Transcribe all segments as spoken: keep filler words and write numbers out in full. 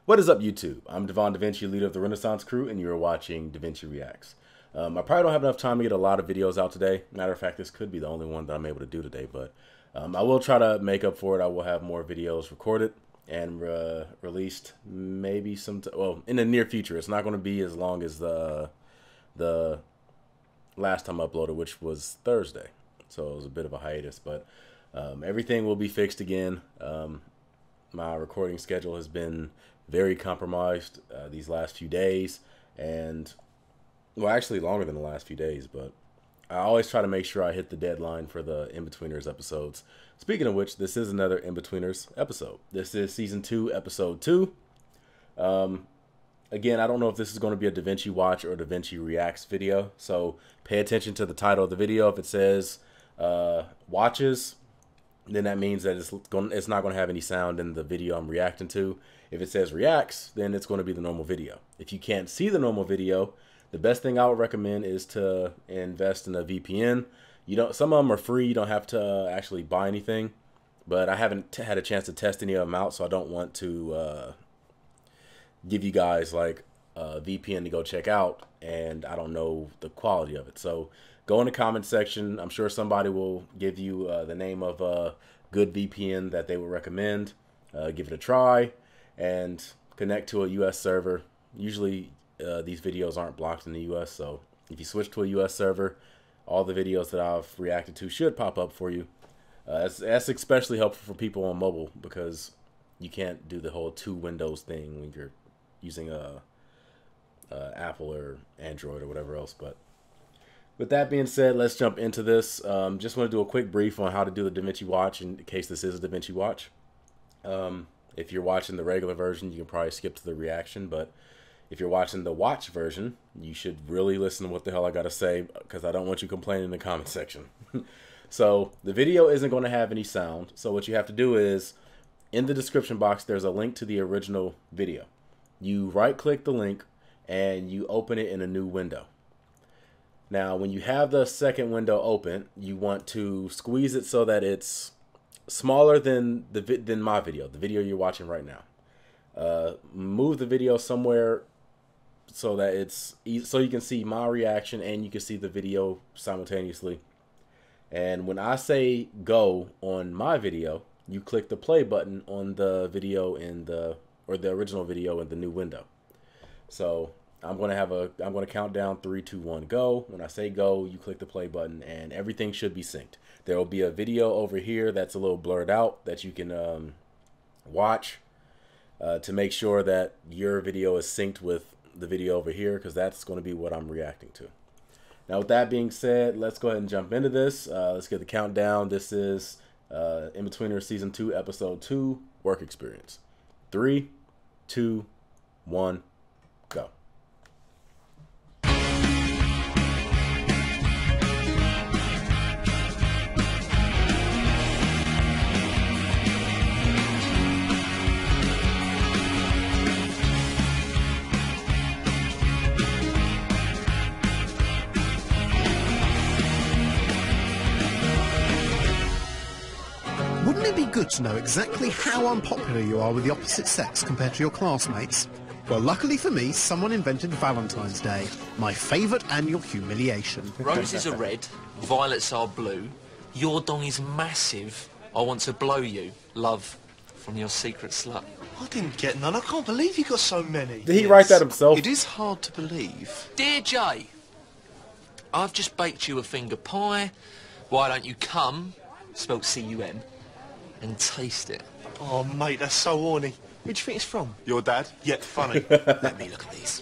What is up, YouTube? I'm Devon DaVinci, leader of the Renaissance crew, and you're watching DaVinci Reacts. Um, I probably don't have enough time to get a lot of videos out today. Matter of fact, this could be the only one that I'm able to do today, but um, I will try to make up for it. I will have more videos recorded and uh, released maybe some, well, in the near future. It's not going to be as long as the, the last time I uploaded, which was Thursday. So it was a bit of a hiatus, but um, everything will be fixed again. Um, my recording schedule has been very compromised uh, these last few days, and well, actually longer than the last few days, but I always try to make sure I hit the deadline for the Inbetweeners episodes. Speaking of which, this is another Inbetweeners episode. This is season two, episode two. Um, again, I don't know if this is going to be a DaVinci Watch or DaVinci Reacts video, so pay attention to the title of the video. If it says uh, watches, then that means that it's going, it's not going to have any sound in the video I'm reacting to. If it says reacts, then it's going to be the normal video. If you can't see the normal video, the best thing I would recommend is to invest in a V P N. You don't, some of them are free. You don't have to actually buy anything, but I haven't t had a chance to test any of them out, so I don't want to uh, give you guys like a V P N to go check out, and I don't know the quality of it. So go in the comment section. I'm sure somebody will give you uh, the name of a good V P N that they would recommend. Uh, give it a try and connect to a U S server. Usually uh, these videos aren't blocked in the U S, so if you switch to a U S server, all the videos that I've reacted to should pop up for you. Uh, that's, that's especially helpful for people on mobile, because you can't do the whole two windows thing when you're using a, a Apple or Android or whatever else. But with that being said, let's jump into this. Um, just want to do a quick brief on how to do the DaVinci Watch in case this is a DaVinci Watch. Um, if you're watching the regular version, you can probably skip to the reaction, but if you're watching the watch version, you should really listen to what the hell I gotta say, because I don't want you complaining in the comment section. So the video isn't going to have any sound, so what you have to do is, in the description box, there's a link to the original video. You right click the link and you open it in a new window. Now, when you have the second window open, you want to squeeze it so that it's smaller than the than my video, the video you're watching right now. Uh, move the video somewhere so that it's so you can see my reaction and you can see the video simultaneously. And when I say go on my video, you click the play button on the video in the or the original video in the new window. So I'm going to have a, I'm going to count down three, two, one, go. When I say go, you click the play button and everything should be synced. There will be a video over here that's a little blurred out that you can um, watch uh, to make sure that your video is synced with the video over here, because that's going to be what I'm reacting to. Now, with that being said, let's go ahead and jump into this. Uh, let's get the countdown. This is uh, Inbetweeners Season two, Episode two, Work Experience. Three, two, one, go. Wouldn't it be good to know exactly how unpopular you are with the opposite sex compared to your classmates? Well, luckily for me, someone invented Valentine's Day, my favourite annual humiliation. Roses are red, violets are blue, your dong is massive, I want to blow you. Love, from your secret slut. I didn't get none, I can't believe you got so many. Did he yes. write that himself? It is hard to believe. Dear Jay, I've just baked you a finger pie, why don't you come, spelt C U M, and taste it. Oh, mate, that's so horny. Where do you think it's from? Your dad? Yet funny. Let me look at these.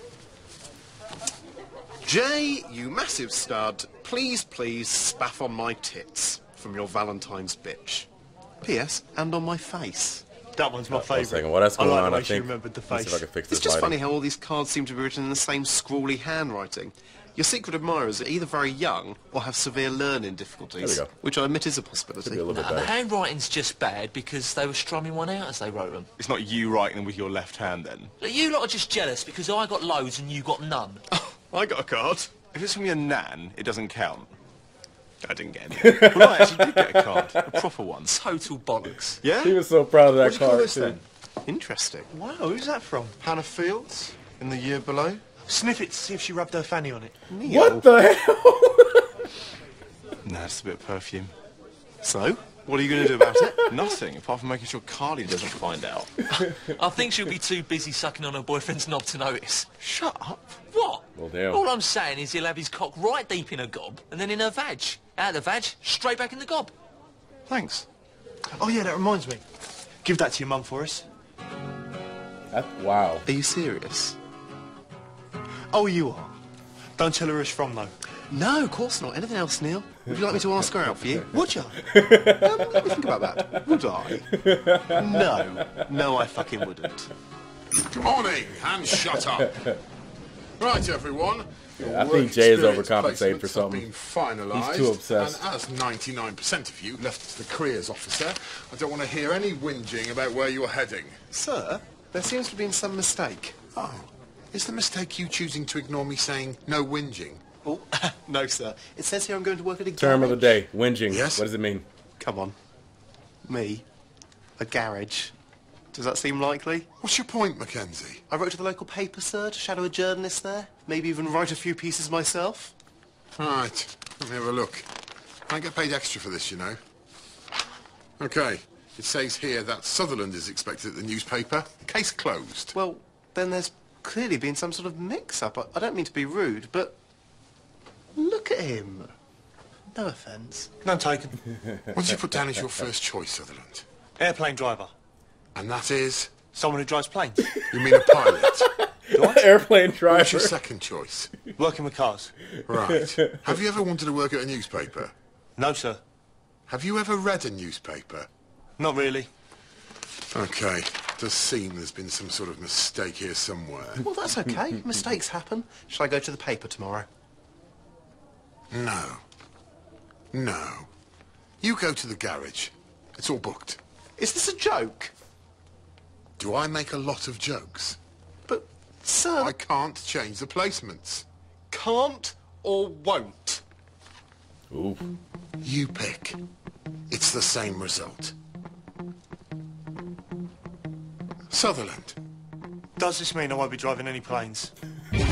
Jay, you massive stud, please, please spaff on my tits from your Valentine's bitch. P S And on my face. That one's my favourite. Second, what else going I like on? The way I think. she remembered the face. Let's see if I can fix this It's just lighting. funny how all these cards seem to be written in the same scrawly handwriting. Your secret admirers are either very young or have severe learning difficulties, There we go. which I admit is a possibility. Should be a little bit Nah, the better. handwriting's just bad because they were strumming one out as they wrote them. It's not you writing them with your left hand, then? Look, you lot are just jealous because I got loads and you got none. I got a card. If it's from your nan, it doesn't count. I didn't get any. Well, I actually did get a card. A proper one. Total bollocks. Yeah? He was so proud of that What do you call card, this, too. then? Interesting. Wow, who's that from? Hannah Fields, in the year below. Sniff it to see if she rubbed her fanny on it. Neil. What the hell? Nah, it's a bit of perfume. So, what are you going to do about it? Nothing, apart from making sure Carly doesn't find out. I think she'll be too busy sucking on her boyfriend's knob to notice. Shut up. What? Well, damn. All I'm saying is he'll have his cock right deep in her gob and then in her vag. Out of the vag, straight back in the gob. Thanks. Oh, yeah, that reminds me. Give that to your mum for us. That's, wow. Are you serious? Oh, you are. Don't tell her who it's from, though. No, of course not. Anything else, Neil? Would you like me to ask her out for you? Would you? Um, let me think about that. Would I? No. No, I fucking wouldn't. Morning, and shut up. Right, everyone. Yeah, I think Jay is overcompensating for Placements have something. been finalised, He's too obsessed. And as ninety-nine percent of you left to the careers officer, I don't want to hear any whinging about where you're heading. Sir, there seems to have been some mistake. Oh, is the mistake you choosing to ignore me saying no whinging? Oh, no, sir. It says here I'm going to work at a Term of the garage. day, whinging. Yes? What does it mean? Come on. Me? A garage? Does that seem likely? What's your point, Mackenzie? I wrote to the local paper, sir, to shadow a journalist there. Maybe even write a few pieces myself. Right, let me have a look. I get paid extra for this, you know. Okay, it says here that Sutherland is expected at the newspaper. Case closed. Well, then there's clearly been some sort of mix-up. I, I don't mean to be rude, but look at him. No offence. None taken. What did you put down as your first choice, Sutherland? Airplane driver. And that is? Someone who drives planes. You mean a pilot? Airplane What's your driver. second choice? Working with cars. Right. Have you ever wanted to work at a newspaper? No, sir. Have you ever read a newspaper? Not really. Okay. Does seem there's been some sort of mistake here somewhere. Well, that's okay. Mistakes happen. Shall I go to the paper tomorrow? No. No. You go to the garage. It's all booked. Is this a joke? Do I make a lot of jokes? But, sir... I can't change the placements. can't or won't. Ooh. You pick. It's the same result. Sutherland. Does this mean I won't be driving any planes? Well,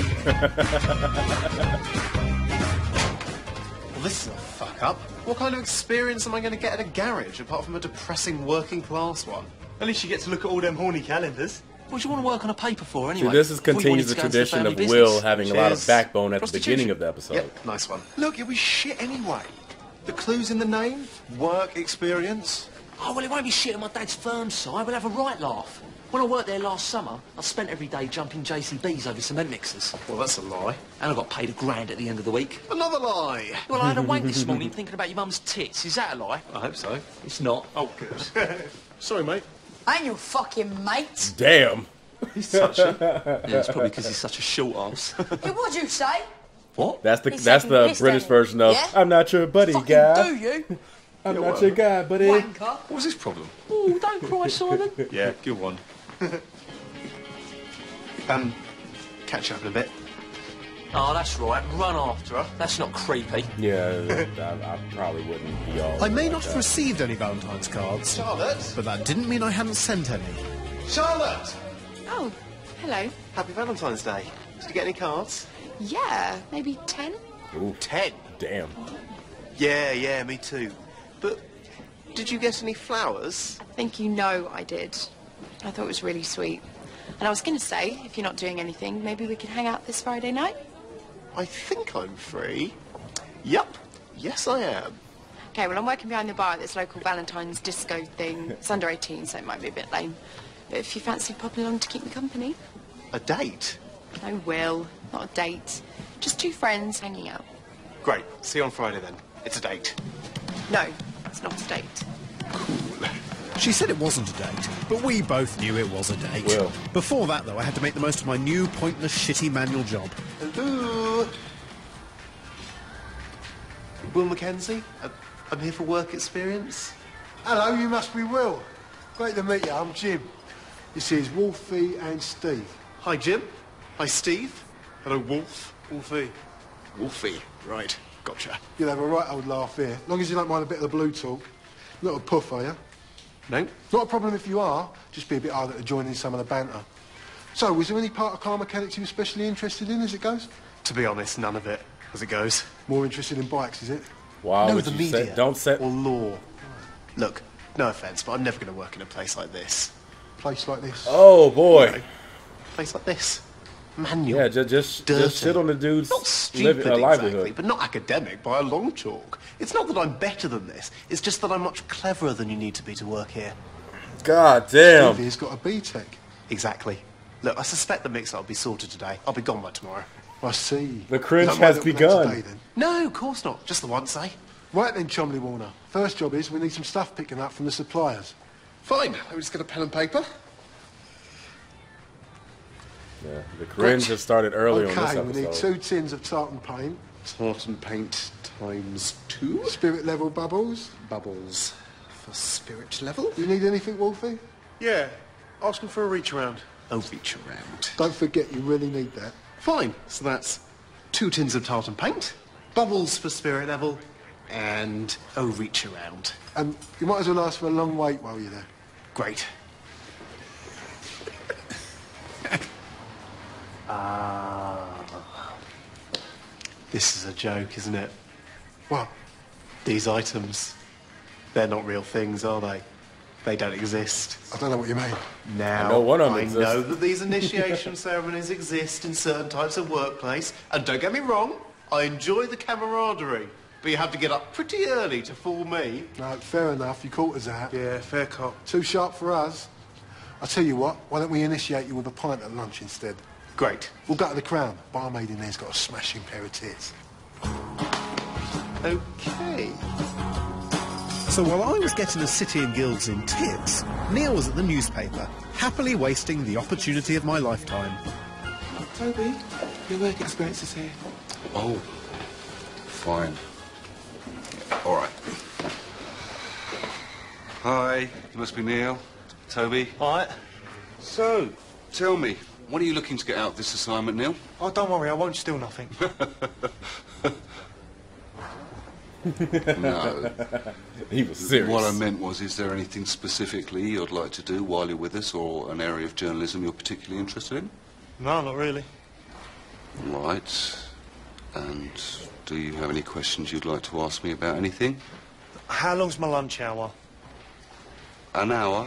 this is a fuck-up. What kind of experience am I going to get at a garage, apart from a depressing working-class one? At least you get to look at all them horny calendars. What do you want to work on a paper for, anyway? See, this is Before you continues wanted the to go into the tradition of family Will business. having a lot of Cheers. backbone at the Prostitution. beginning of the episode. Yep, nice one. Look, it was shit anyway. The clue's in the name. Work experience. Oh, well, it won't be shit at my dad's firm, Si. We'll have a right laugh. When I worked there last summer, I spent every day jumping J C Bs over cement mixers. Well, that's a lie. And I got paid a grand at the end of the week. Another lie. Well, I had a wank this morning thinking about your mum's tits. Is that a lie? I hope so. It's not. Oh, good. Sorry, mate. I ain't your fucking mate. Damn. He's touchy. Yeah, it's probably because he's such a short ass. Yeah, what'd you say? What? That's the He's that's taking the piss, British ain't he? version of Yeah? I'm not your buddy, Fucking guy. do you? I'm not your guy, buddy. Wanker. What was his problem? Oh, don't cry, Simon. Yeah, good one. Um, catch up in a bit. Oh, that's right. Run after her. That's not creepy. Yeah, I, I probably wouldn't be all. I may like not have that. received any Valentine's cards, Charlotte. but that didn't mean I hadn't sent any. Charlotte. Oh, hello. Happy Valentine's Day. Did you get any cards? Yeah, maybe ten? Ooh, Ten. damn. Yeah, yeah, me too. But did you get any flowers? I think you know I did. I thought it was really sweet. And I was going to say, if you're not doing anything, maybe we could hang out this Friday night? I think I'm free. Yup. Yes, I am. Okay, well, I'm working behind the bar at this local Valentine's disco thing. It's under eighteen, so it might be a bit lame. But if you fancy popping along to keep me company... A date? No, Will. Not a date. Just two friends hanging out. Great. See you on Friday then. It's a date. No, it's not a date. She said it wasn't a date, but we both knew it was a date. Will. Before that, though, I had to make the most of my new pointless, shitty manual job. Hello? Will Mackenzie? I- I'm here for work experience. Hello, you must be Will. Great to meet you, I'm Jim. This is Wolfie and Steve. Hi, Jim. Hi, Steve. Hello, Wolf. Wolfie. Wolfie. Right. Gotcha. You'll have a right old laugh here. As long as you don't mind a bit of the blue talk. Not a puff, are you? No. Not a problem if you are, just be a bit harder to join in some of the banter. So, was there any part of car mechanics you were especially interested in as it goes? To be honest, none of it, as it goes. More interested in bikes, is it? Why no, would the you media say, don't say... or law. Look, no offence, but I'm never going to work in a place like this. Place like this? Oh, boy. You know, place like this. Manual. Yeah, just, just, just sit on the dude's not stupid, living, uh, livelihood. exactly, but not academic by a long chalk. It's not that I'm better than this. It's just that I'm much cleverer than you need to be to work here. God damn. Stevie's got a B Tech. Exactly. Look, I suspect the mix-up will be sorted today. I'll be gone by tomorrow. I see. The cringe That might has not be begun. today, then. No, of course not. Just the once, eh? Right then, Chomley Warner. First job is we need some stuff picking up from the suppliers. Fine. Let me just get a pen and paper. Yeah, the cringe has started early okay, on this we episode. need two tins of tartan paint. Tartan paint times two. Spirit level bubbles. Bubbles for spirit level. You need anything, Wolfie? Yeah. Asking for a reach around. A reach around. Don't forget, you really need that. Fine. So that's two tins of tartan paint, bubbles for spirit level, and a reach around. And you might as well ask for a long wait while you're there. Great. Ah. This is a joke, isn't it? What? These items, they're not real things, are they? They don't exist. I don't know what you mean. Now, I know one of them I exists. know that these initiation ceremonies exist in certain types of workplace, and don't get me wrong, I enjoy the camaraderie, but you have to get up pretty early to fool me. No, fair enough. You caught us out. Yeah, fair cop. Too sharp for us. I'll tell you what, why don't we initiate you with a pint at lunch instead? Great. We'll go to the Crown. Barmaid in there's got a smashing pair of tits. Okay. So while I was getting a city and guilds in tits, Neil was at the newspaper, happily wasting the opportunity of my lifetime. Toby, your work experience is here. Oh, fine. Yeah, all right. Hi, you must be Neil. Toby. All right. So, tell me, when are you looking to get out of this assignment, Neil? Oh, don't worry, I won't steal nothing. No. He was serious. What I meant was, is there anything specifically you'd like to do while you're with us, or an area of journalism you're particularly interested in? No, not really. Right. And do you have any questions you'd like to ask me about anything? How long's my lunch hour? An hour.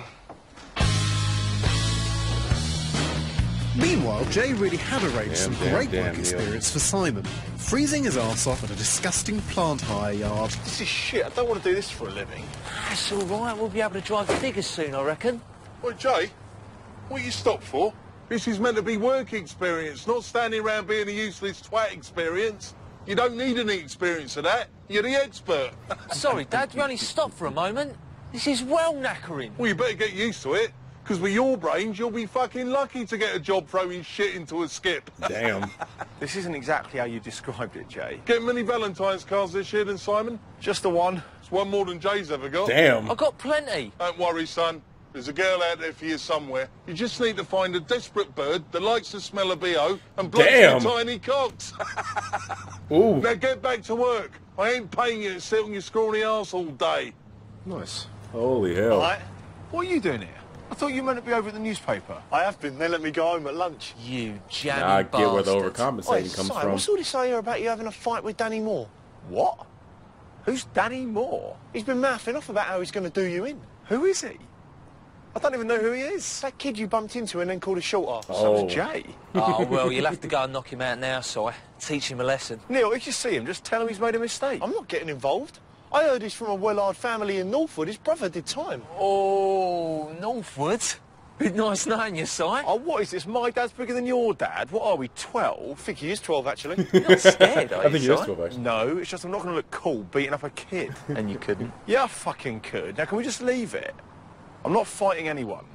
Meanwhile, Jay really had arranged Damn, some damn, great damn, work Neil. experience for Simon, freezing his arse off at a disgusting plant hire yard. This is shit. I don't want to do this for a living. That's all right. We'll be able to drive the diggers soon, I reckon. Well, Jay, what you stopped for? This is meant to be work experience, not standing around being a useless twat experience. You don't need any experience of that. You're the expert. Sorry, Dad, we only stopped for a moment. This is well knackering. Well, you better get used to it, because with your brains, you'll be fucking lucky to get a job throwing shit into a skip. Damn. This isn't exactly how you described it, Jay. Get many Valentine's cards this year then, Simon? Just the one. It's one more than Jay's ever got. Damn. I've got plenty. Don't worry, son. There's a girl out there for you somewhere. You just need to find a desperate bird that likes the smell of B O and blocks Damn. your tiny cocks. Ooh. Now get back to work. I ain't paying you to sit on your scrawny arse all day. Nice. Holy hell. All right. What are you doing here? I thought you were meant to be over at the newspaper. I have been. They let me go home at lunch. You jamming Now I get where the bastard. overcompensating comes Si, from. what's all this I hear about you having a fight with Danny Moore? What? Who's Danny Moore? He's been mouthing off about how he's going to do you in. Who is he? I don't even know who he is. That kid you bumped into and then called a short ass. Oh. So was Jay. Oh, well, you'll have to go and knock him out now, Si. Teach him a lesson. Neil, if you see him, just tell him he's made a mistake. I'm not getting involved. I heard he's from a well-hard family in Northwood. His brother did time. Oh, Northwood. Bit nice knowing you, Si. Oh, what is this? My dad's bigger than your dad? What are we, twelve? I think he is twelve, actually. You're not scared, are I you, think he is Si? twelve, actually. No, it's just I'm not going to look cool beating up a kid. And you couldn't. Yeah, I fucking could. Now, can we just leave it? I'm not fighting anyone.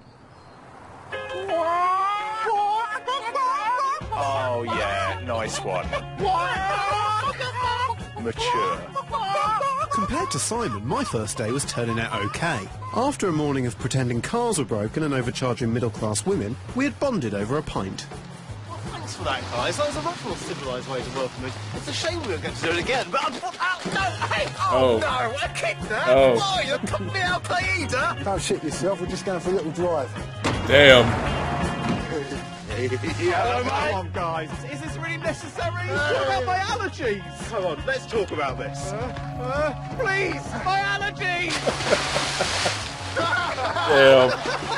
Oh, yeah, nice one. Mature. Compared to Simon, my first day was turning out okay. After a morning of pretending cars were broken and overcharging middle-class women, we had bonded over a pint. thanks for that, guys. That was a much more civilised way to welcome me. It's a shame we don't get to do it again, but I'm... Oh, no, hey! Oh, Oh. no, a kidnap? Oh. Why, you cut me out, Qaeda? Don't shit yourself, we're just going for a little drive. Damn. Hello, mate. Come on, guys. Is this really necessary? What about my allergies? Come on, let's talk about this. Uh, uh, please, my allergies! Damn.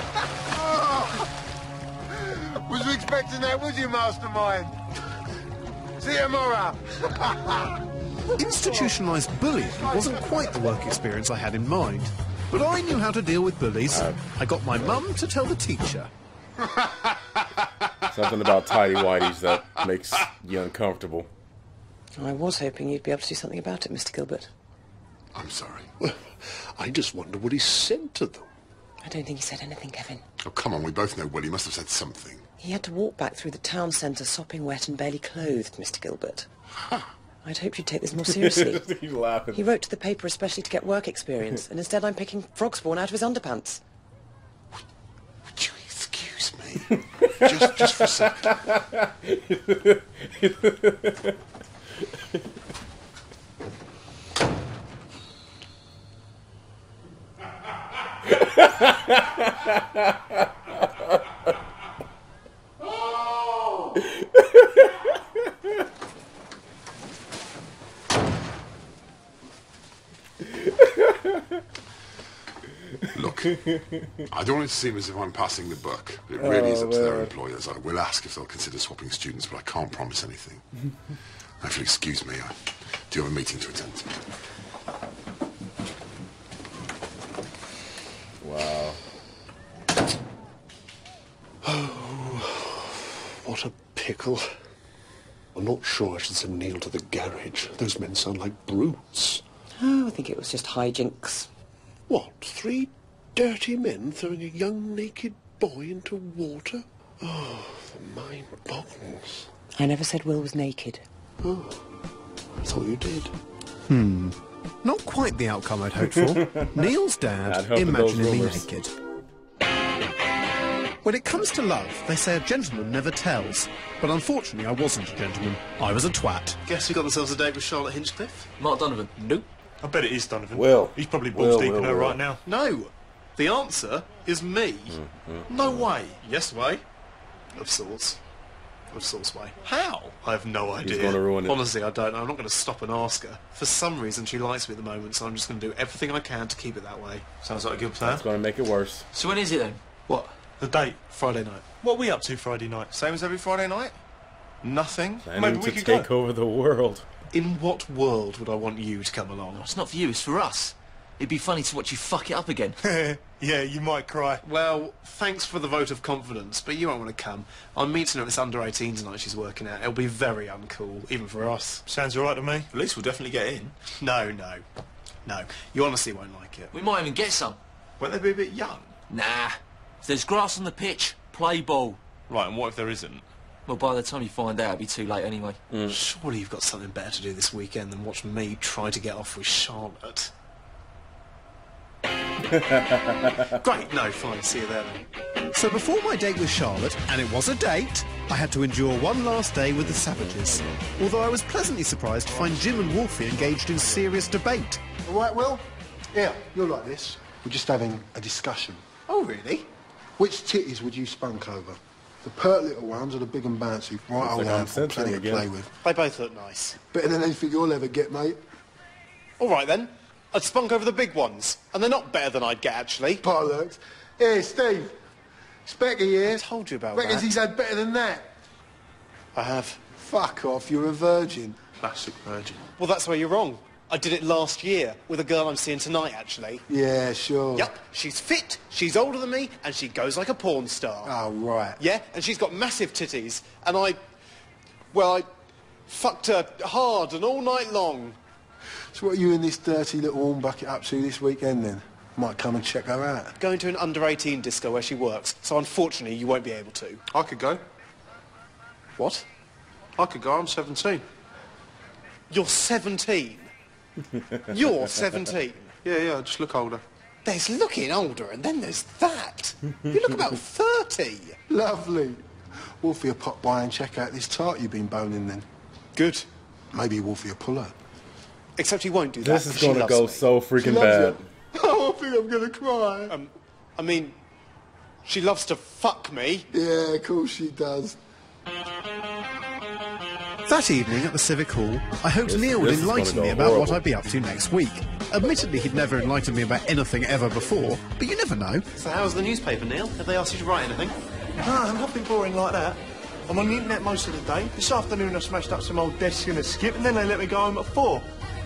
Was you expecting that, was you, mastermind? See you tomorrow. Institutionalised bullying wasn't quite the work experience I had in mind, but I knew how to deal with bullies. I got my mum to tell the teacher. Something about tidy whities that makes you uncomfortable. I was hoping you'd be able to do something about it, Mister Gilbert. I'm sorry. Well, I just wonder what he said to them. I don't think he said anything, Kevin. Oh, come on, we both know Willie must have said something. He had to walk back through the town centre sopping wet and barely clothed, Mister Gilbert. Huh. I'd hoped you'd take this more seriously. He's laughing. He wrote to the paper especially to get work experience, and instead I'm picking frog spawn out of his underpants. Would you excuse me? just, just for a second. Look, I don't want it to seem as if I'm passing the buck. It really Oh, is up to their man. employers. I will ask if they'll consider swapping students, but I can't promise anything. Now, if you'll excuse me, I do have a meeting to attend to. Wow. What a pickle. I'm not sure I should send Neil to the garage. Those men sound like brutes. Oh, I think it was just hijinks. What, three dirty men throwing a young naked boy into water? Oh, the mind boggles. I never said Will was naked. Oh, I thought you did. Hmm. Not quite the outcome I'd hoped for. Neil's I'd dad hope in those imagining me rumors. naked. When it comes to love, they say a gentleman never tells. But unfortunately, I wasn't a gentleman. I was a twat. Guess who got themselves a date with Charlotte Hinchcliffe? Mark Donovan. Nope. I bet it is Donovan. Will. He's probably Will, balls deep Will, in her Will. right now. No. The answer is me. No way. Yes way. Of sorts. Of sorts way. How? I have no idea. gonna ruin it. Honestly, I don't know. I'm not going to stop and ask her. For some reason, she likes me at the moment, so I'm just going to do everything I can to keep it that way. Sounds like a good plan. That's going to make it worse. So when is it then? What? The date. Friday night. What are we up to Friday night? Same as every Friday night? Nothing? Planning Maybe to we could take go. over the world. In what world would I want you to come along? It's not for you, it's for us. It'd be funny to watch you fuck it up again. Yeah, you might cry. Well, thanks for the vote of confidence, but you won't want to come. I'm meeting her at this under eighteen tonight she's working at. It'll be very uncool, even for us. Sounds alright to me. At least we'll definitely get in. No, no. No. You honestly won't like it. We might even get some. Won't they be a bit young? Nah. If there's grass on the pitch, play ball. Right, and what if there isn't? Well, by the time you find out, it'll be too late anyway. Surely you've got something better to do this weekend than watch me try to get off with Charlotte. Great, no, fine, see you there then. So before my date with Charlotte, and it was a date, I had to endure one last day with the Savages. Although I was pleasantly surprised to find Jim and Wolfie engaged in serious debate. All right, Will? Yeah, you're like this. We're just having a discussion. Oh, really? Which titties would you spunk over? The pert little ones or the big and bouncy? Right, Looks old like I'm handful, censoring plenty to again. play with. They both look nice. Better than anything you'll ever get, mate. All right, then. I'd spunk over the big ones. And they're not better than I'd get, actually. Bollocks. Here, Steve. Specky here. I told you about Reckons that. he's had better than that. I have. Fuck off, you're a virgin. Classic virgin. Well, that's where you're wrong. I did it last year with a girl I'm seeing tonight, actually. Yeah, sure. Yup, she's fit, she's older than me, and she goes like a porn star. Oh, right. Yeah, and she's got massive titties, and I... Well, I fucked her hard and all night long. So what are you and this dirty little horn bucket up to this weekend, then? Might come and check her out. Going to an under eighteen disco where she works, so unfortunately you won't be able to. I could go. What? I could go. I'm seventeen. You're seventeen? You're seventeen? Yeah, yeah. I just look older. There's looking older, and then there's that. You look about thirty. Lovely. Wolfie will pop by and check out this tart you've been boning then. Good. Maybe Wolfie will pull her. Except he won't do that. This is going to go so freaking bad. Oh, I think I'm going to cry. Um, I mean, she loves to fuck me. Yeah, of course she does. That evening at the Civic Hall, I hoped This- Neil would this is gonna enlighten go me about what horrible. I'd be up to next week. Admittedly, he'd never enlightened me about anything ever before, but you never know. So how's the newspaper, Neil? Have they asked you to write anything? No, nothing boring like that. I'm on the internet most of the day. This afternoon I smashed up some old desks in a skip, and then they let me go home at four.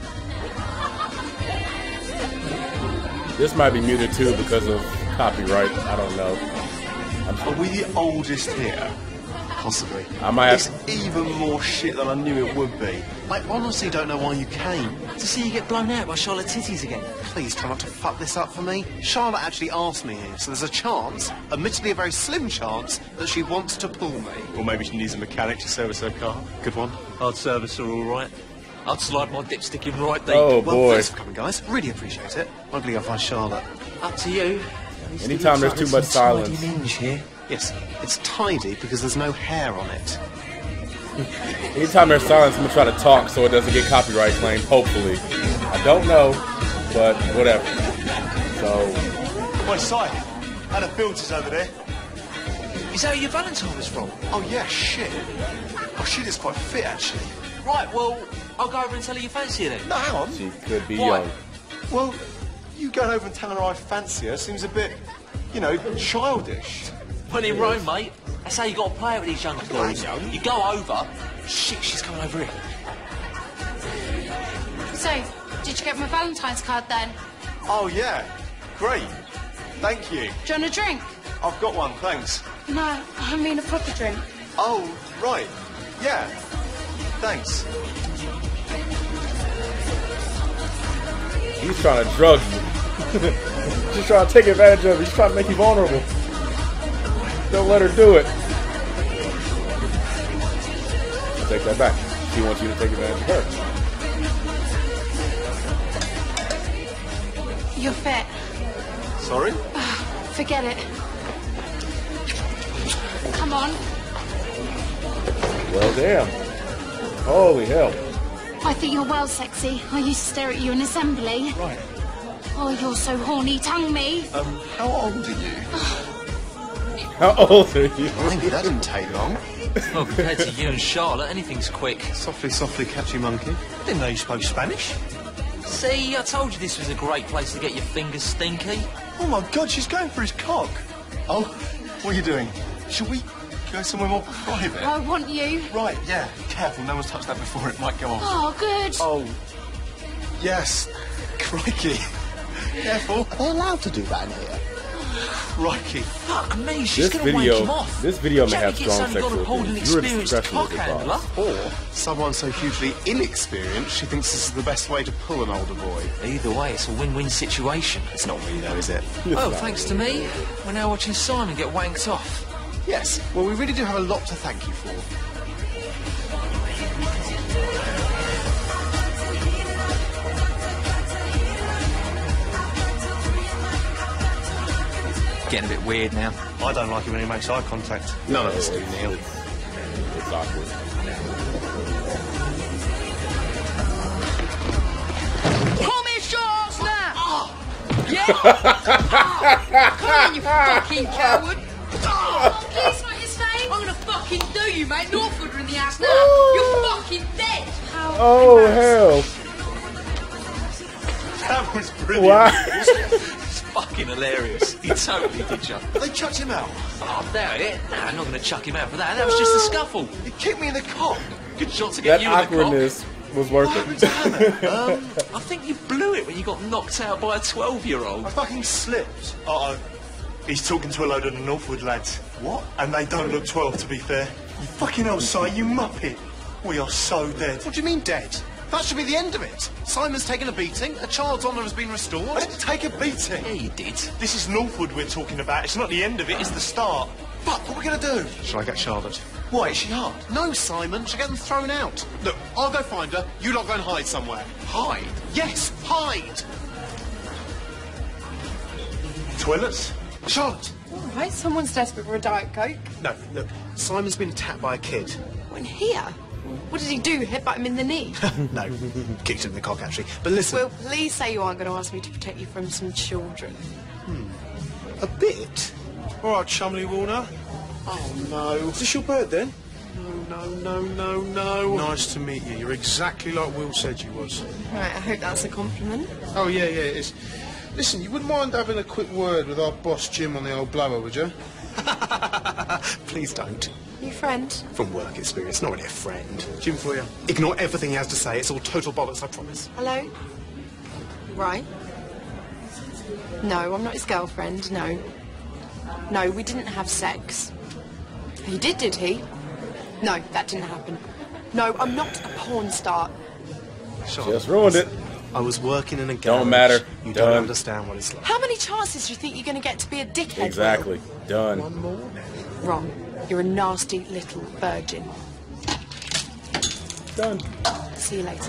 This might be muted too because of copyright. I don't know. I'm Are we the oldest here? Possibly. I might have- It's even more shit than I knew it would be. I honestly don't know why you came. To see you get blown out by Charlotte Titties again. Please try not to fuck this up for me. Charlotte actually asked me here, so there's a chance, admittedly a very slim chance, that she wants to pull me. Or maybe she needs a mechanic to service her car. Good one. I'd service her all right. I'd slide my dipstick in right deep. Oh, Well, boy. thanks for coming, guys. Really appreciate it. Hopefully I'll find Charlotte. Up to you. Anytime there's too much silence. Here. Yes, it's tidy because there's no hair on it. Anytime there's silence, I'm gonna try to talk so it doesn't get copyright claimed. Hopefully, I don't know, but whatever. So, Wait, Si, how the fields is over there? Is that where your Valentine was from? Oh, yeah, shit. Oh, she is quite fit, actually. Right, well, I'll go over and tell her you fancy her then. No, hang on. she could be Why? young. Well, you going over and telling her I fancy her seems a bit, you know, childish. When in Rome, mate, that's how you got to play it with these young girls. You go over. Shit, she's coming over here. So, did you get my Valentine's card then? Oh, yeah. Great. Thank you. Do you want a drink? I've got one, thanks. No, I mean a proper drink. Oh, right. Yeah. Thanks. He's trying to drug you. She's trying to take advantage of you. He's trying to make you vulnerable. Don't let her do it. I'll take that back. She wants you to take advantage of her. You're fit. Sorry? Forget it. Come on. Well, damn. Holy hell. I think you're well sexy. I used to stare at you in assembly. Right. Oh, you're so horny. Tongue me. Um, how old are you? How old are you? Thank you, that didn't take long. Well, compared to you and Charlotte, anything's quick. Softly, softly, catchy monkey. I didn't know you spoke Spanish. See, I told you this was a great place to get your fingers stinky. Oh my God, she's going for his cock. Oh, what are you doing? Shall we go somewhere more private? I want you. Right, yeah. Careful, no one's touched that before. It might go off. Oh, good. Oh, yes. Crikey. Careful. Are they allowed to do that in here? Crikey. Fuck me, she's This gonna wank him video, off. this video may Jamie have gets strong only got to sexual hold an themes. Viewer experienced discretion cock is handler. advised. Or someone so hugely inexperienced she thinks this is the best way to pull an older boy. Either way, it's a win-win situation. It's not really though, is it? Well, thanks to me, we're now watching Simon get wanked off. Yes. Well, we really do have a lot to thank you for. Getting a bit weird now. I don't like it when he makes eye contact. None of us do, Neil. It's awkward. Pull me shorts now! Oh. Yeah? Oh, come on, you fucking coward! Oh, please, not his face! I'm gonna fucking do you, mate. Northwood are in the house now. You're fucking dead! How Oh, hell. That was brilliant. Wow. It's fucking hilarious. He totally did you. They chucked him out. Oh, doubt it. Nah, I'm not going to chuck him out for that. That was just a scuffle. He kicked me in the cock. Good shot to get That you in the cock. awkwardness was worth What happened to it. Hannah? Um, I think you blew it when you got knocked out by a twelve-year-old. I fucking slipped. Uh-oh. He's talking to a load of the Northwood lads. What? And they don't look twelve, to be fair. You fucking hell, Si, you muppet. We are so dead. What do you mean dead? That should be the end of it. Simon's taken a beating, a child's honour has been restored. I didn't take a beating. Yeah, you did. This is Northwood we're talking about. It's not the end of it, it's the start. But what are we going to do? Shall I get Charlotte? Why, is she hard? No, Simon, she'll get them thrown out. Look, I'll go find her, you lot go and hide somewhere. Hide? Yes, hide! Toilets? Charlotte! All right, someone's desperate for a Diet Coke. No, look, Simon's been attacked by a kid. When here? What did he do? Headbutt him in the knee? No, kicked him in the cock, actually. But listen... Well, please say you aren't going to ask me to protect you from some children. Hmm. A bit? All right, Chumley Warner. Oh, no. Is this your bird, then? No, no, no, no, no. Nice to meet you. You're exactly like Will said you was. Right, I hope that's a compliment. Oh, yeah, yeah, it is. Listen, you wouldn't mind having a quick word with our boss Jim on the old blower, would you? Please don't. You friend? From work experience, not really a friend. Jim for you. Ignore everything he has to say. It's all total bollocks, I promise. Hello? Right. No, I'm not his girlfriend, no. No, we didn't have sex. He did, did he? No, that didn't happen. No, I'm not a porn star. Just ruined it. I was working in a garage. Don't matter. You Done. don't understand what it's like. How many chances do you think you're going to get to be a dickhead? Exactly. Done. One more. Wrong. You're a nasty little virgin. Done. See you later.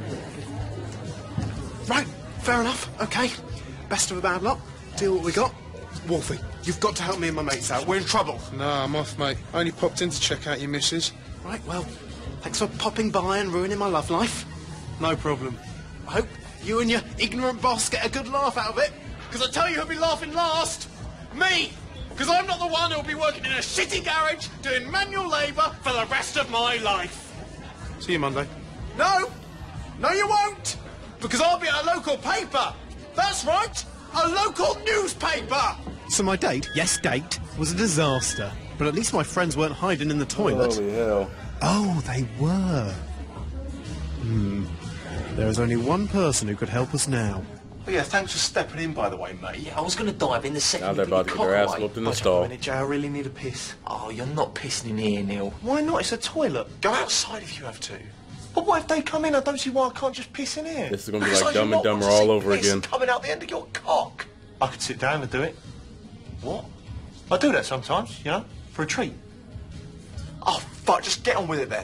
Right, fair enough. Okay. Best of a bad lot. Deal what we got. Wolfie, you've got to help me and my mates out. We're in trouble. Nah, I'm off, mate. I only popped in to check out your missus. Right, well, thanks for popping by and ruining my love life. No problem. I hope you and your ignorant boss get a good laugh out of it. Because I tell you who'll be laughing last. Me! Because I'm not the one who'll be working in a shitty garage doing manual labour for the rest of my life. See you Monday. No! No, you won't! Because I'll be at a local paper. That's right! A local newspaper! So my date, yes, date, was a disaster. But at least my friends weren't hiding in the toilet. Holy hell. Oh, they were. Hmm. There is only one person who could help us now. Oh, yeah, thanks for stepping in, by the way, mate. Yeah, I was going to dive in the second. Now they're you about to put get your their cock ass away. whooped in the Wait a stall. minute, Jay, I really need a piss. Oh, you're not pissing in here, Neil. Why not? It's a toilet. Go outside if you have to. But what if they come in? I don't see why I can't just piss in here. This is going to be Because like I do Dumb and not Dumber want to all see over piss again. coming out the end of your cock. I could sit down and do it. What? I do that sometimes, you know, for a treat. Oh, fuck, just get on with it then.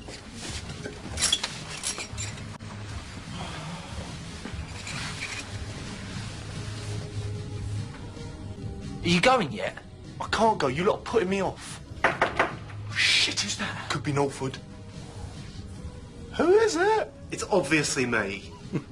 Are you going yet? I can't go. You lot are putting me off. Shit, who's that? Could be Northwood. Who is it? It's obviously me.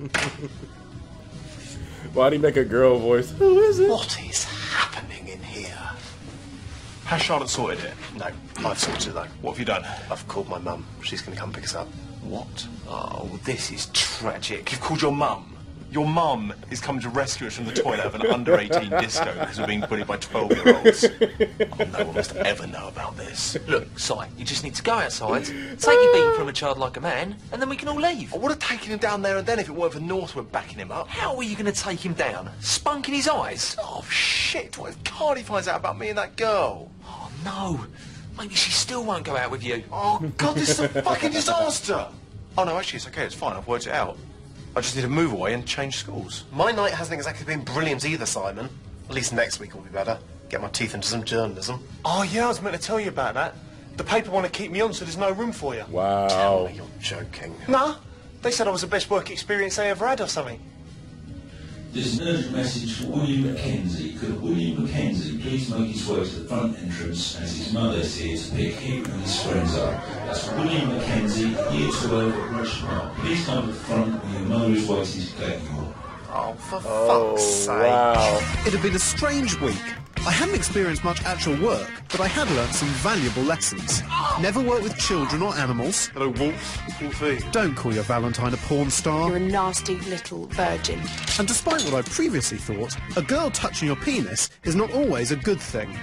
Why'd he make a girl voice? Who is it? What is happening in here? Has Charlotte sorted it? No, I've sorted it though. What have you done? I've called my mum. She's going to come pick us up. What? Oh, this is tragic. You've called your mum. Your mum is coming to rescue us from the toilet of an under eighteen disco because we're being bullied by twelve-year-olds. Oh, no one must ever know about this. Look, Si, you just need to go outside, take your beating from a child like a man, and then we can all leave. I would have taken him down there and then if it weren't for Northwood backing him up. How are you going to take him down? Spunk in his eyes? Oh, shit. What if Cardi finds out about me and that girl? Oh, no. Maybe she still won't go out with you. Oh, God, this is a fucking disaster. Oh, no, actually, it's okay. It's fine. I've worked it out. I just need to move away and change schools. My night hasn't exactly been brilliant either, Simon. At least next week will be better. Get my teeth into some journalism. Oh, yeah, I was meant to tell you about that. The paper want to keep me on, so there's no room for you. Wow. Tell me you're joking. Nah, they said I was the best work experience they ever had or something. There's an urgent message for William Mackenzie. Could William Mackenzie please make his way to the front entrance as his mother is here to pick him and his friends up? That's William Mackenzie, year twelve at Russian Park. Please come to the front where your mother is waiting to collect you. Oh, for Oh, fuck's sake. wow. It had been a strange week. I hadn't experienced much actual work, but I had learnt some valuable lessons. Never work with children or animals. Hello, Wolf. Wolfie. Don't call your Valentine a porn star. You're a nasty little virgin. And despite what I previously thought, a girl touching your penis is not always a good thing.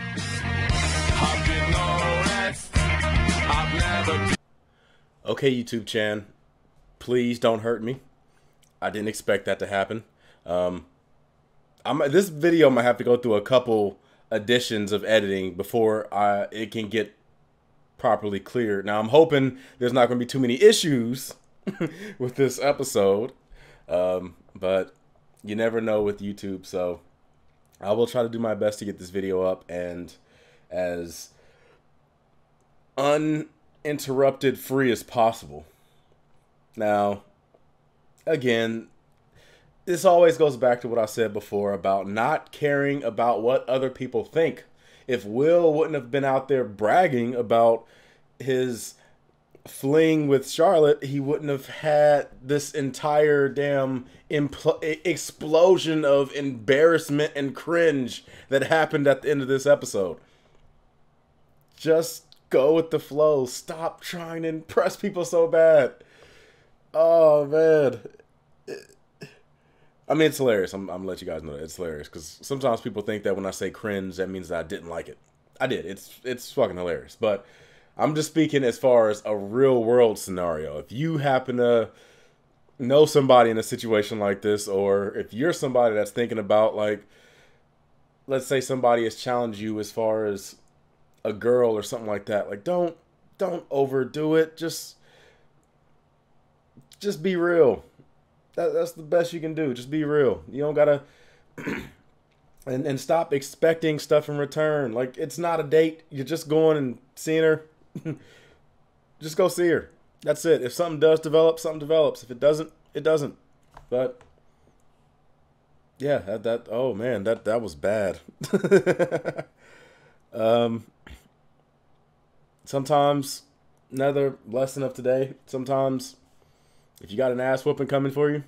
Okay, YouTube Chan, please don't hurt me. I didn't expect that to happen. Um, I'm, this video might have to go through a couple additions of editing before I, it can get properly cleared. Now, I'm hoping there's not going to be too many issues with this episode, um, but you never know with YouTube, so I will try to do my best to get this video up and as uninterrupted free as possible. Now, again, this always goes back to what I said before about not caring about what other people think. If Will wouldn't have been out there bragging about his fling with Charlotte, he wouldn't have had this entire damn impl- explosion of embarrassment and cringe that happened at the end of this episode. Just go with the flow. Stop trying to impress people so bad. Oh, man. I mean, it's hilarious. I'm, I'm gonna let you guys know that it's hilarious because sometimes people think that when I say cringe, that means that I didn't like it. I did. It's it's fucking hilarious. But I'm just speaking as far as a real world scenario. If you happen to know somebody in a situation like this, or if you're somebody that's thinking about, like, let's say somebody has challenged you as far as a girl or something like that, like, don't don't overdo it. Just just be real. That, that's the best you can do. Just be real. You don't gotta and and stop expecting stuff in return. Like, it's not a date. You're just going and seeing her. Just go see her. That's it. If something does develop, something develops. If it doesn't, it doesn't. But yeah, that, that oh man, that that was bad. um. Sometimes, another lesson of today. Sometimes, if you got an ass whooping coming for you,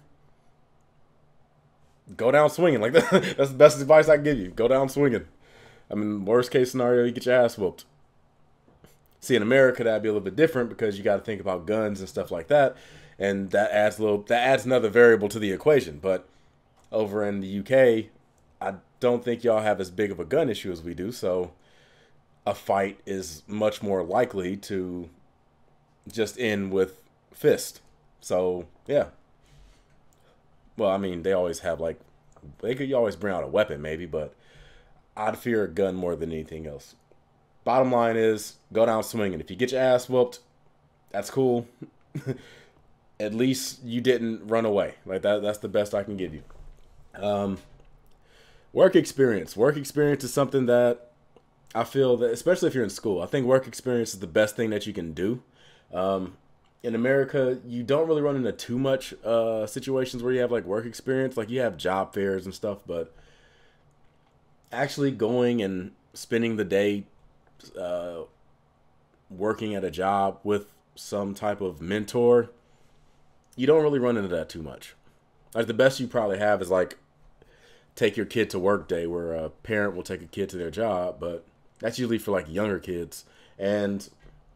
go down swinging. Like that, that's the best advice I can give you. Go down swinging. I mean, worst case scenario, you get your ass whooped. See, in America, that'd be a little bit different because you got to think about guns and stuff like that, and that adds a little. That adds another variable to the equation. But over in the U K, I don't think y'all have as big of a gun issue as we do. So a fight is much more likely to just end with fist. So, yeah. Well, I mean, they always have, like, they could always bring out a weapon, maybe, but I'd fear a gun more than anything else. Bottom line is, go down swinging. If you get your ass whooped, that's cool. At least you didn't run away. Like, that, that's the best I can give you. Um, work experience. Work experience is something that I feel that, especially if you're in school, I think work experience is the best thing that you can do. Um, in America, you don't really run into too much uh, situations where you have like work experience. Like, you have job fairs and stuff, but actually going and spending the day uh, working at a job with some type of mentor, you don't really run into that too much. Like, the best you probably have is like take your kid to work day, where a parent will take a kid to their job, but that's usually for like younger kids. And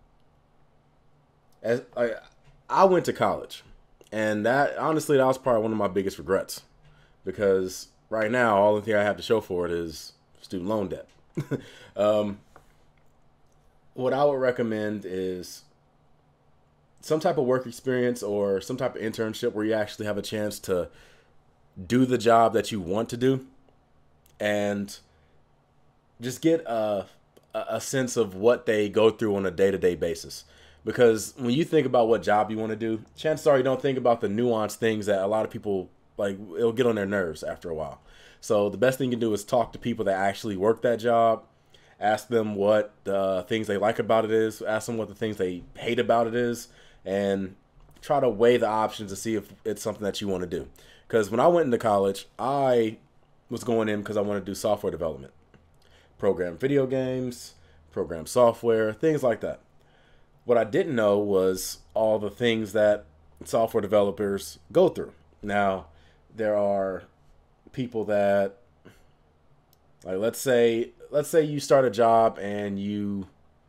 as I, I went to college, and that honestly, that was probably one of my biggest regrets, because right now all the thing I have to show for it is student loan debt. um, what I would recommend is some type of work experience or some type of internship where you actually have a chance to do the job that you want to do, and just get a, a sense of what they go through on a day-to-day basis. Because when you think about what job you want to do, chances are you don't think about the nuanced things that a lot of people, like, it'll get on their nerves after a while. So the best thing you can do is talk to people that actually work that job, ask them what the things they like about it is, ask them what the things they hate about it is, and try to weigh the options to see if it's something that you want to do. Because when I went into college, I was going in because I wanted to do software development. Program video games, program software, things like that. What I didn't know was all the things that software developers go through. Now, there are people that, like, let's say, let's say you start a job and you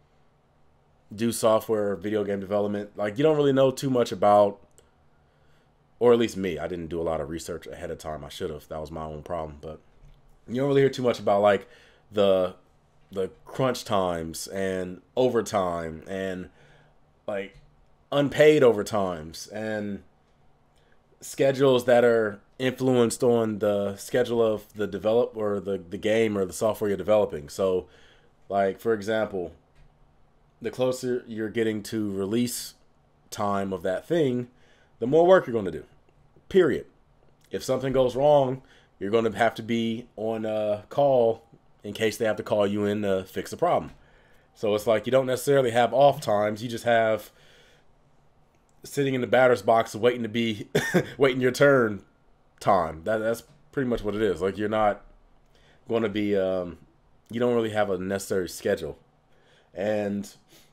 do software or video game development. Like, you don't really know too much about, or at least me, I didn't do a lot of research ahead of time. I should have. That was my own problem. But you don't really hear too much about, like, the the crunch times and overtime and like unpaid overtimes and schedules that are influenced on the schedule of the develop or the, the game or the software you're developing. So, like, for example, the closer you're getting to release time of that thing, the more work you're going to do, period. If something goes wrong, you're going to have to be on a call in case they have to call you in to fix the problem. So it's like you don't necessarily have off times. You just have sitting in the batter's box waiting to be, waiting your turn time. That that's pretty much what it is. Like, you're not going to be, um, you don't really have a necessary schedule. And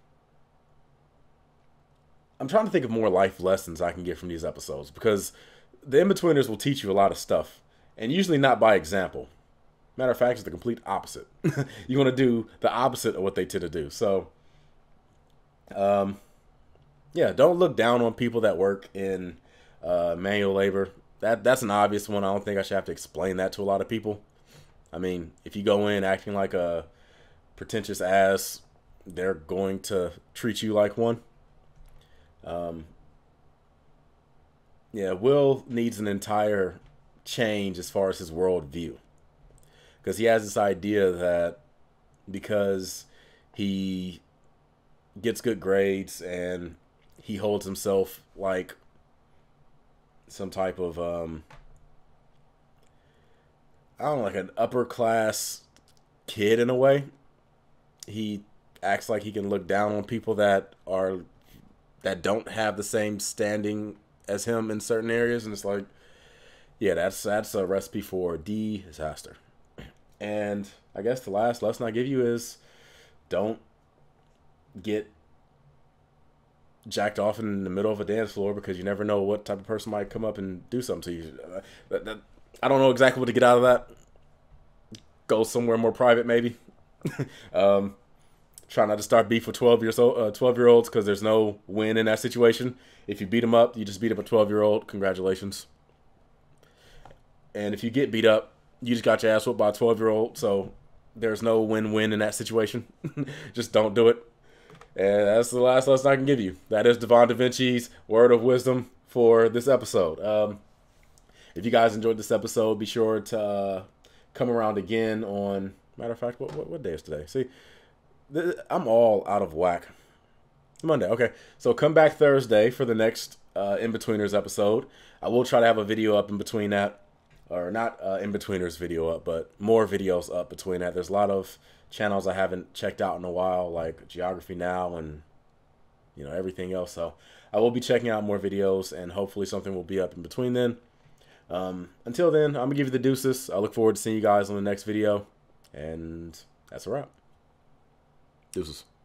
I'm trying to think of more life lessons I can get from these episodes, because the In-Betweeners will teach you a lot of stuff, and usually not by example. Matter of fact, it's the complete opposite. You want to do the opposite of what they tend to do. So, um, yeah, don't look down on people that work in uh, manual labor. That that's an obvious one. I don't think I should have to explain that to a lot of people. I mean, if you go in acting like a pretentious ass, they're going to treat you like one. Um, yeah, Will needs an entire change as far as his worldview. Because he has this idea that because he gets good grades and he holds himself like some type of, um, I don't know, like an upper class kid in a way. He acts like he can look down on people that are, that don't have the same standing as him in certain areas. And it's like, yeah, that's, that's a recipe for disaster. And I guess the last lesson I give you is don't get jacked off in the middle of a dance floor, because you never know what type of person might come up and do something to you. That, that, I don't know exactly what to get out of that. Go somewhere more private, maybe. um, try not to start beef with twelve years old, uh, twelve year olds, because there's no win in that situation. If you beat them up, you just beat up a twelve year old. Congratulations. And if you get beat up, you just got your ass whooped by a twelve year old. So there's no win-win in that situation. Just don't do it. And that's the last lesson I can give you. That is Devon DaVinci's word of wisdom for this episode. Um, if you guys enjoyed this episode, be sure to uh, come around again on, matter of fact, what, what, what day is today? See, th I'm all out of whack. Monday, okay. So come back Thursday for the next uh, In-Betweeners episode. I will try to have a video up in between that. Or not uh, In-Betweeners video up, but more videos up between that. There's a lot of channels I haven't checked out in a while, like Geography Now and, you know, everything else. So I will be checking out more videos, and hopefully something will be up in between then. Um, until then, I'm going to give you the deuces. I look forward to seeing you guys on the next video, and that's a wrap. Deuces.